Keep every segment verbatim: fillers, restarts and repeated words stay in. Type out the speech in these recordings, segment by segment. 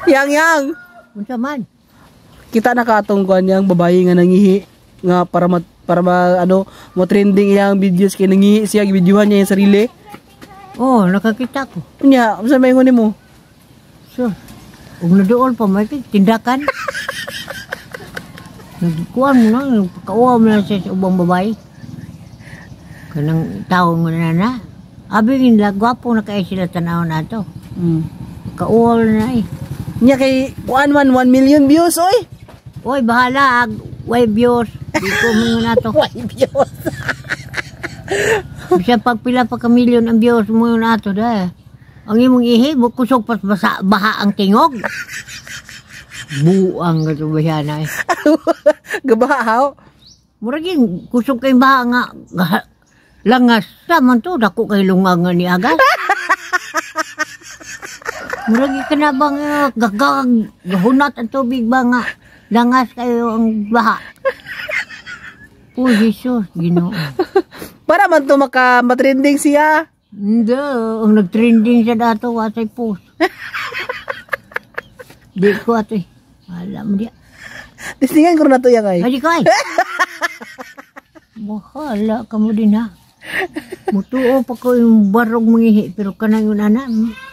Yang yang. Unsa man? Kita nakatungkuan yang babae nga nangihi nga para mat, para ma, ano mo trending yang videos kay nangihi siya gibidyohan niya yung sarili. Oh, nakakita ko. Nya, unsa may ingon nimo? So, ug naduol pa may tindakan. Nagkuan mo na, kauwa mo na siya sa ubang babae. Kanang taon mo na na. Abi nila, gwapo na kayo sila tanaw na to. Mm. Kauwa na eh. Nya kay kuan man one million views oy. Oy, bahala, ag, way views. Di ko mo na to. Way views. Bisa pagpila pa ka milyon ang views mo na to da. Ang imong ihi, kusog pas basa, baha ang tingog. Buang ka to ba siya na eh. Gabaha haw. Murag yung kusog kay baha nga, nga langas. Saman to, dako kay lungang nga ni Agas. Murag yung kanabang uh, gagag, gahunat ang tubig ba nga. Langas kayo ang baha. Oh, Jesus, Ginoo. Para man to maka matrending siya. Hindi, ang nag-trending siya dato, watay post. Di ko ato eh. Wala mo diya. Tistingan ko na to yang ay. Ay, di ko ay. Bahala ka mo din ha. Mutuo pa ko yung barog mangihi, pero kanang yung anak.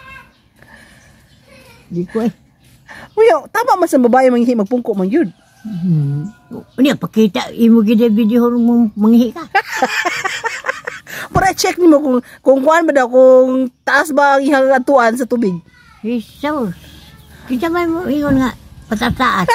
Di ko ay. Uyo, tama man sa babae mangihi magpungko man yun. Hmm. Ano pakita, imo gida video mong mangihi ka. Para check nimo kung kung kuan ba daw kung taas ba ang ihang atuan sa tubig. Jesus. Kita may mo ingon nga patas-taas.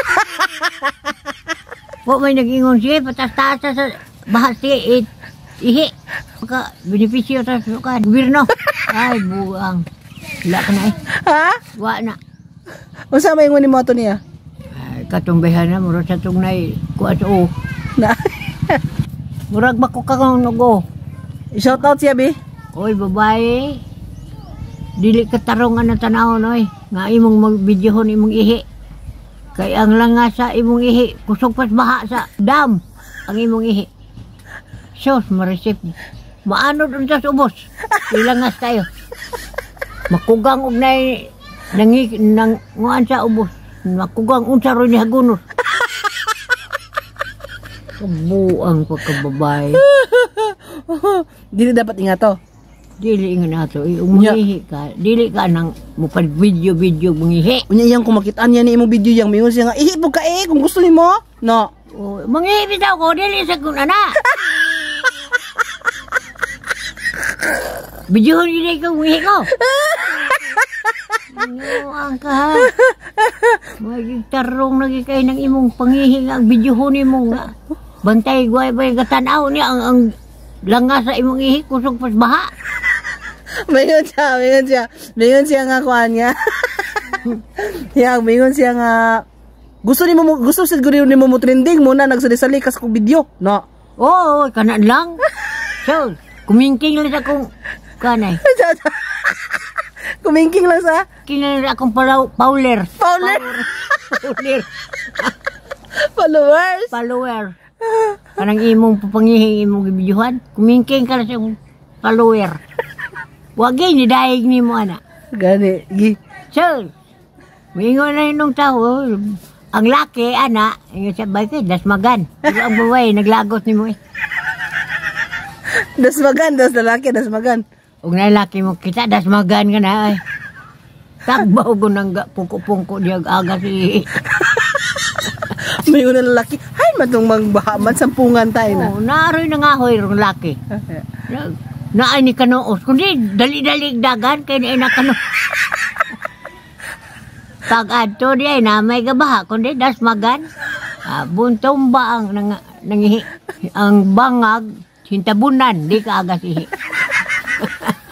Wa may nag-ingon siya patas-taas sa bahas siya ihi. Maka benepisyo sa sukan gobyerno. Ay buang. Wala ka na eh. Ha? Wa na. Unsa may ingon nimo ato niya? Ay katumbehan na murag sa tungnay kuat o. Na. Murag bako ka kang nugo. Shout out siya bi. Oy babae. Dili ka tarungan na tanawon oy. Nga imong mag-videohon imong ihi. Kay ang langas sa imong ihi, kusog pas baha sa dam ang imong ihi. Sus, maresip. Maanod unta sa ubos. Ilangas tayo. Makugang og nay nangi nang nguan sa ubos. Makugang unsa ro ni hagunos. Kabuang pagkababay. Dili dapat ingato. Dili nga nato, umungihi ka. Dili ka nang mupag video-video mangihi. Unya iyang kung makitaan niya ni imong video yang mingon siya nga ihi po ka eh kung gusto nimo. No. Oh, mangihi bitaw ko dili sa kun ana. Video dili ka mangihi ko. Ano ang ka ha? Magtarong lagi kay nang imong pangihi nga video nimo nga. Bantay guay bay gatanaw ni ang ang langas sa imong ihi kusog pas baha. Mingon siya, mingon siya. Mingon siya nga kuan niya. Yang mingon siya nga gusto nimo mo gusto siguro nimo mo trending muna nagsali-sali kas ko video, no. Oo, kanan lang. So, kumingking lang sa kong kanay. Kumingking lang sa Kinan akong palaw, Pauler. Pauler. Pauler. Followers. Follower. Kanang imong papangihi imong gibidyuhan. Kumingking ka na sa follower. Wagi ni daig ni mo ana. Gani, gi. So, mingon na inong tao. Ang laki, ana, yung sabay ko, dasmagan. Pero ang babae, naglagos ni mo eh. Dasmagan, das lalaki, dasmagan. Huwag na laki mo kita, dasmagan ka na eh. Tagbaw ko ng pungko-pungko diya aga si... May una lalaki, hay matong magbahaman, sampungan tayo na. Oo, naaroy na nga hoy, rong laki. Na, naay ni kanoos, kundi dali-dali dagan, kaya na inakano. Pag-adto di ay na may gabaha, kundi dasmagan. Ah, buntong ba ang nang, nangihi, ang bangag, sintabunan, di ka agas ihi.